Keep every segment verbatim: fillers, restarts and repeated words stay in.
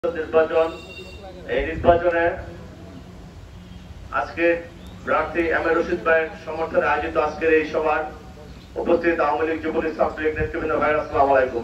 নির্বাচন এই নির্বাচনে আজকে প্রার্থী এম এ রশিদ ভাইয়ের সমর্থনে আয়োজিত আজকের এই সভার উপস্থিত আওয়ামী লীগ যুবলীগ ছাত্রলীগ নেতৃবৃন্দ ভাইরা আসসালামু আলাইকুম।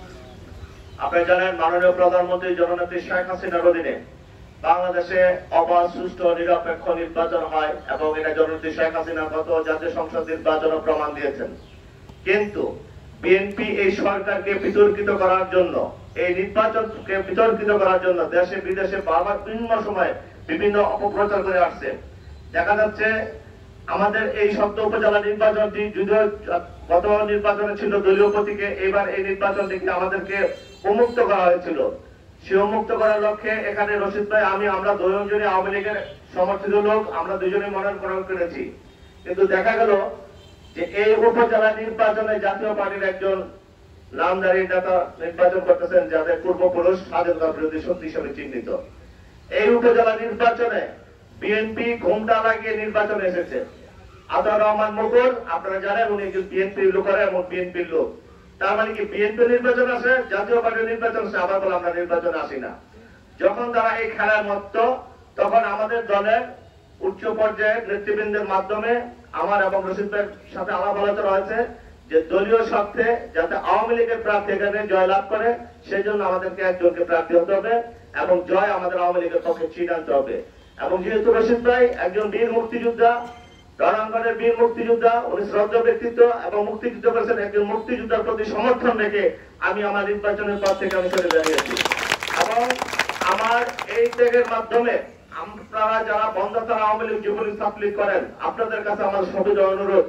আপনারা জানেন মাননীয় প্রধানমন্ত্রী জননেত্রী শেখ হাসিনার অধীনে বাংলাদেশে অবাধ সুষ্ঠু নিরপেক্ষ নির্বাচন হয় এবং এটা জননেত্রী শেখ হাসিনা গত জাতীয় সংসদ নির্বাচনে প্রমাণ দিয়েছেন। কিন্তু বিএনপি এই সরকারকে বিতর্কিত করার জন্য এই নির্বাচনকে বিতর্কিত করার জন্য দেশে বিদেশে বারবার বিভিন্ন সময়ে বিভিন্ন অপপ্রচার করে আসছে। দেখা যাচ্ছে আমাদের এই সপ্ত উপজেলা নির্বাচনটি যদিও গত নির্বাচনে ছিল দলীয় প্রতীকে, এবার এই নির্বাচন থেকে আমাদেরকে উন্মুক্ত করা হয়েছিল। সে উন্মুক্ত করার লক্ষ্যে এখানে রশিদ ভাই আমি আমরা দুজনই আওয়ামী লীগের সমর্থিত লোক, আমরা দুজনে মনোনয়ন করেছি। কিন্তু দেখা গেল যে এই উপজেলা নির্বাচনে জাতীয় পার্টির একজন নামধারী নেতা নির্বাচন করতেছেন যাদের পূর্বপুরুষ স্বাধীনতা বিরোধী শক্তি হিসেবে চিহ্নিত। এই উপজেলা নির্বাচনে বিএনপি ঘোমটা লাগিয়ে নির্বাচনে এসেছে। আতাউর রহমান মুকুল আপনারা জানেন উনি একজন বিএনপির লোক এবং বিএনপির লোক। তার মানে কি বিএনপি নির্বাচন আসে, জাতীয় পার্টির নির্বাচন আসে, আবার বলে আমরা নির্বাচনে আসি না। যখন তারা এই খেলার মত্ত তখন আমাদের দলের উচ্চ পর্যায়ের নেতৃবৃন্দের মাধ্যমে আমার এবং রশিদ ভাইয়ের সাথে আলাপ আলোচনা হয়েছে যে দলীয় স্বার্থে যাতে আওয়ামী লীগের প্রার্থী এখানে জয় লাভ করে সেই জন্য আমাদেরকে একজনকে প্রার্থী হতে হবে এবং জয় আমাদের আওয়ামী লীগের পক্ষে ছিট আনতে হবে। এবং যেহেতু রশিদ ভাই একজন বীর মুক্তিযোদ্ধা, রণাঙ্গনের বীর মুক্তিযোদ্ধা, উনি শ্রদ্ধা ব্যক্তিত্ব এবং মুক্তিযুদ্ধ করেছেন, একজন মুক্তিযোদ্ধার প্রতি সমর্থন রেখে আমি আমার নির্বাচনের পর থেকে আমি সরে দাঁড়িয়েছি। এবং আমার এই ত্যাগের মাধ্যমে আপনারা যারা বন্ধতারা আওয়ামী লীগ যুবলীগ ছাত্রলীগ করেন আপনাদের কাছে আমার সবিজ অনুরোধ,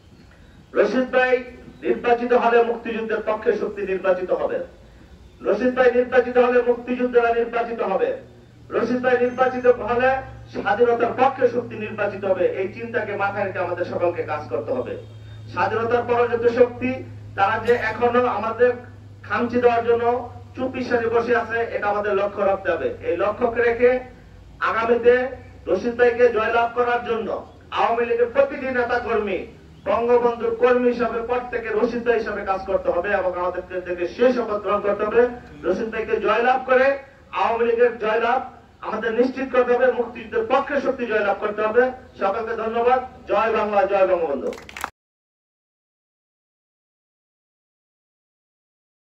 রশিদ ভাই নির্বাচিত হলে মুক্তিযুদ্ধের পক্ষে শক্তি নির্বাচিত হবে, রশিদ ভাই নির্বাচিত হলে মুক্তিযুদ্ধরা নির্বাচিত হবে, রশিদ ভাই নির্বাচিত হলে স্বাধীনতার পক্ষে শক্তি নির্বাচিত হবে। এই চিন্তাকে মাথায় রেখে আমাদের সকলকে কাজ করতে হবে। স্বাধীনতার পরাজিত শক্তি তারা যে এখনো আমাদের খামচি দেওয়ার জন্য চুপি সারে বসে আছে এটা আমাদের লক্ষ্য রাখতে হবে। এই লক্ষ্যকে রেখে আগামীতে রশিদ ভাইকে জয়লাভ করার জন্য আওয়ামী লীগের প্রতিটি নেতা কর্মী বঙ্গবন্ধুর কর্মী হিসাবে প্রত্যেকে রশিদ ভাই হিসাবে কাজ করতে হবে এবং আমাদের থেকে শেষ শপথ গ্রহণ করতে হবে। রশিদ ভাইকে জয়লাভ করে আওয়ামী লীগের জয়লাভ আমাদের নিশ্চিত করতে হবে, মুক্তিযুদ্ধের পক্ষে শক্তি জয়লাভ করতে হবে। সকলকে ধন্যবাদ। জয় বাংলা, জয় বঙ্গবন্ধু।